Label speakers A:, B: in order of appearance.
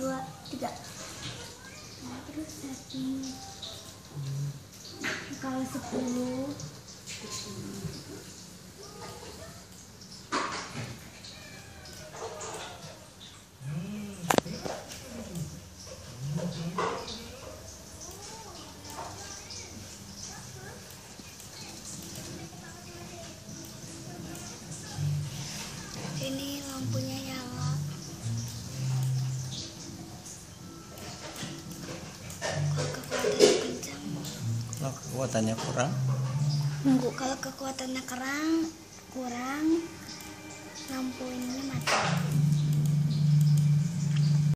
A: 2, 3. Nah, terus setting kalau 10. Ini lampunya nyala. Kalau kekuatannya kencang.
B: Kalau kekuatannya kurang?
A: Nunggu kalau kekuatannya kurang, lampu ini mati.